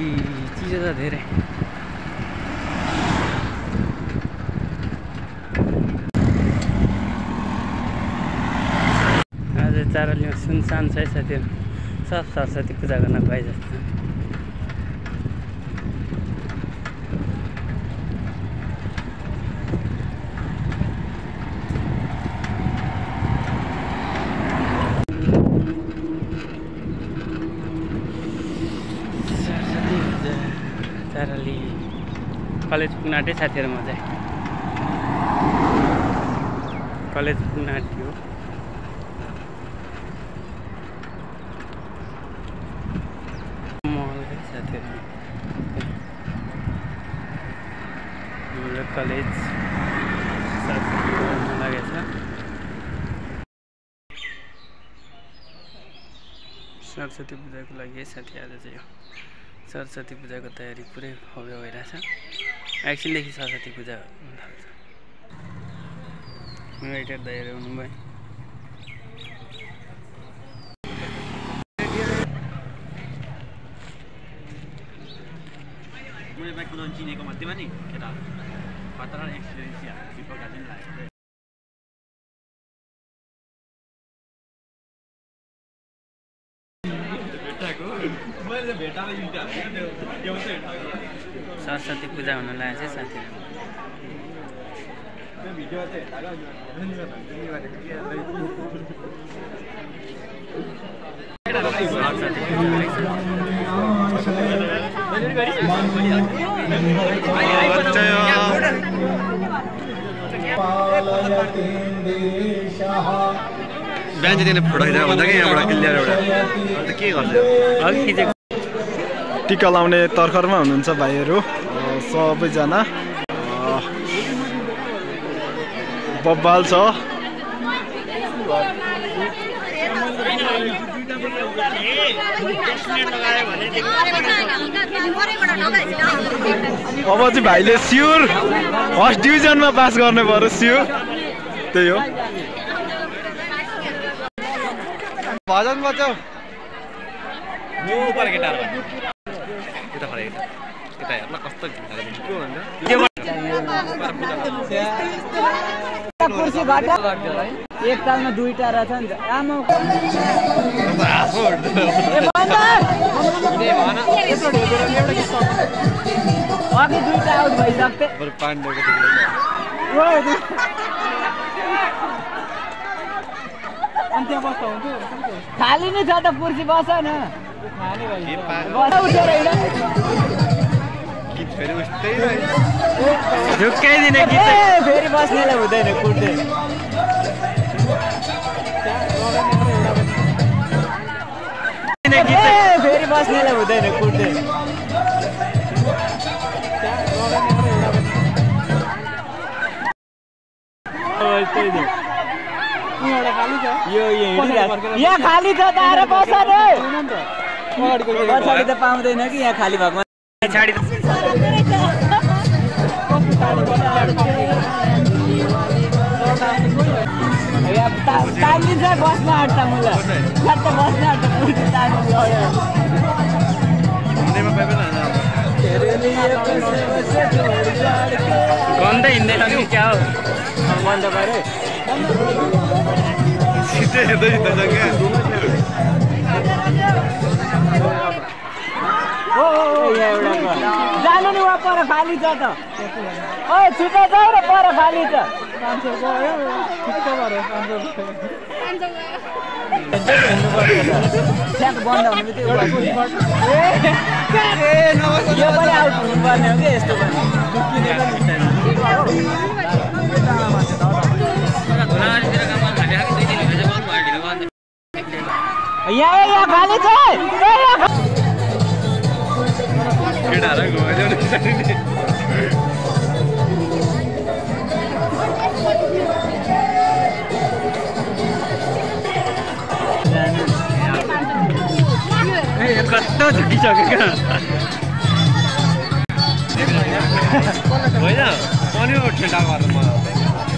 चिसो छ धेरै। आज चारलीमा सुनसान छ है साथीहरू, सब सरस्वती पूजा गर्न गए जस्तो। चारली कलेज पुग्न आँटे साथीहरू, म चाहिँ कलेज पुग्न आँट्यो। मल है साथीहरू, हाम्रो कलेज लागेछ। सरस्वती पूजाको लागि है साथी, आज चाहिँ सरस्वती पूजाको तयारी पुरै भव्य भइरहेछ। एकछिनदेखि सरस्वती पूजा हुन थाल्छ। वेटर दाइहरू हुनुभयो। चिनेको मध्येमा नि केटा खतरा एक्सपिरियन्स दिपकका चाहिँ लाग्यो। सरस्वती पूजा हुन लागेको छ साथीहरू। बिहान चाहिँ फोटो खिचेर भन्छ कि यहाँबाट क्लियर एउटा अन्त के गर्छ अघि खिचेको। टिका लाउने तर्खरमा हुनुहुन्छ भाइहरू सबैजना। बब्बाल छ। अब चाहिँ भाइले स्योर फर्स्ट डिभिजनमा पास गर्ने पर्यो, स्योर त्यही हो। भजन बजाऊ यो उपर केटाहरु यता फरे यता हेर्न कस्तो भित्र के भन्छ कुर्सी घट एक तालमा दुईटा रहेछ नि त आमा अघि दुईटा आउट भइसक्थे बरु पाण्डेको अनि त्यहाँ बस्दा हुन्थ्यो खाली नै छ त कुर्सी बस न उठेर झुक्काइदिने कि फेरि बस्नेलाई हुँदैन कुट्दै फेरि बस्नेलाई हुँदैन कुट्दै यहाँ खाली छ त आएर बस पछाडि त पाउँदैन कि यहाँ खाली भएको तानिन्छ बस्न आँट्छ मलाई बस्न आँट्छ गन्दै हिँड्दैन कि क्या हो बन्द गरे छिटै हेर्दै हिँड्दैछ क्या जानु नि वहाँ पर खाली छ त ओ छिटो जाऊ र पर खाली छ बन्द हुने यो पनि आउट हुनुपर्ने हो कि यस्तो पनि यहाँ खाली छ केटाहरु घुमाइदेऊ न कस्तो झुकिसक्यो क्या होइन पनि ठेटा गर्नु मलाई